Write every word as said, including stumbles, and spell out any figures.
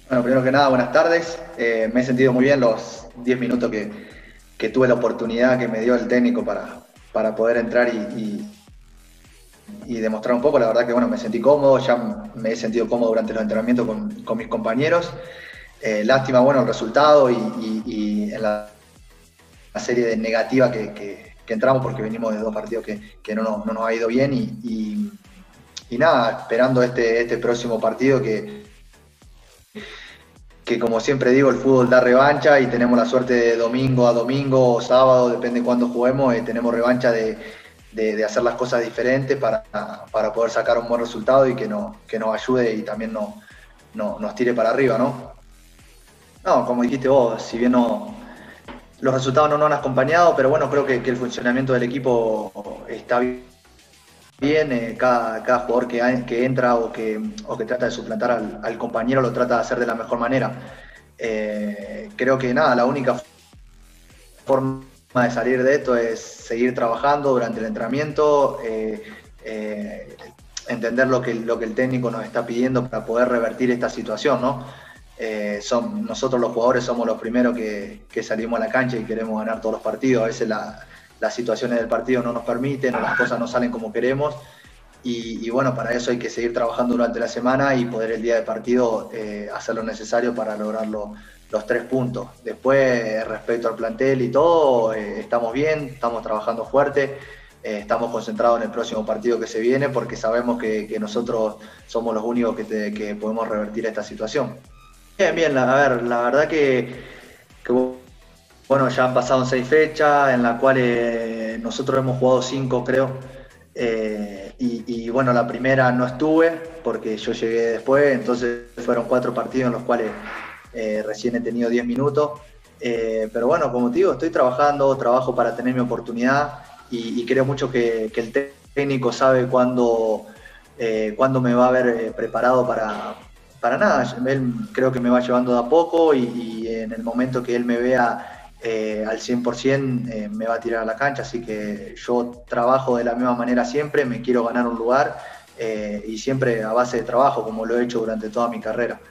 Bueno, primero que nada, buenas tardes. Eh, me he sentido muy bien los diez minutos que, que tuve la oportunidad que me dio el técnico para, para poder entrar y, y- y demostrar un poco. La verdad que bueno, me sentí cómodo, ya me he sentido cómodo durante los entrenamientos con, con mis compañeros. Eh, lástima, bueno, el resultado y, y- y en la, la serie de negativa que, que- que entramos porque venimos de dos partidos que, que no, nos, no nos ha ido bien y, y- y nada, esperando este, este próximo partido que que como siempre digo, el fútbol da revancha y tenemos la suerte de domingo a domingo o sábado, depende cuándo juguemos, eh, tenemos revancha de, de, de, hacer las cosas diferentes para, para poder sacar un buen resultado y que, no, que nos ayude y también no, no, nos tire para arriba, ¿no? No, como dijiste vos, si bien no, los resultados no nos han acompañado, pero bueno, creo que, que el funcionamiento del equipo está bien. Bien, eh, cada, cada, jugador que, que entra o que, o que, trata de suplantar al, al, compañero lo trata de hacer de la mejor manera. Eh, creo que nada, la única forma de salir de esto es seguir trabajando durante el entrenamiento, eh, eh, entender lo que, lo que el técnico nos está pidiendo para poder revertir esta situación, ¿no? Eh, son, nosotros los jugadores somos los primeros que, que, salimos a la cancha y queremos ganar todos los partidos. A veces la, las situaciones del partido no nos permiten o las cosas no salen como queremos. Y, y, bueno, para eso hay que seguir trabajando durante la semana y poder el día de partido eh, hacer lo necesario para lograrlo los tres puntos. Después, respecto al plantel y todo, eh, estamos bien, estamos trabajando fuerte, eh, estamos concentrados en el próximo partido que se viene porque sabemos que, que nosotros somos los únicos que, te, que, podemos revertir esta situación. Bien, bien, la, a ver, la verdad que, que bueno, ya han pasado seis fechas en las cuales nosotros hemos jugado cinco, creo. Eh, y, y, bueno, la primera no estuve porque yo llegué después, entonces fueron cuatro partidos en los cuales eh, recién he tenido diez minutos. Eh, pero bueno, como te digo, estoy trabajando, trabajo para tener mi oportunidad y, y creo mucho que, que, el técnico sabe cuándo, eh, cuándo me va a haber eh, preparado para, para nada. Él creo que me va llevando de a poco y, y en el momento que él me vea eh, al cien por ciento eh, me va a tirar a la cancha, así que yo trabajo de la misma manera siempre, me quiero ganar un lugar eh, y siempre a base de trabajo, como lo he hecho durante toda mi carrera.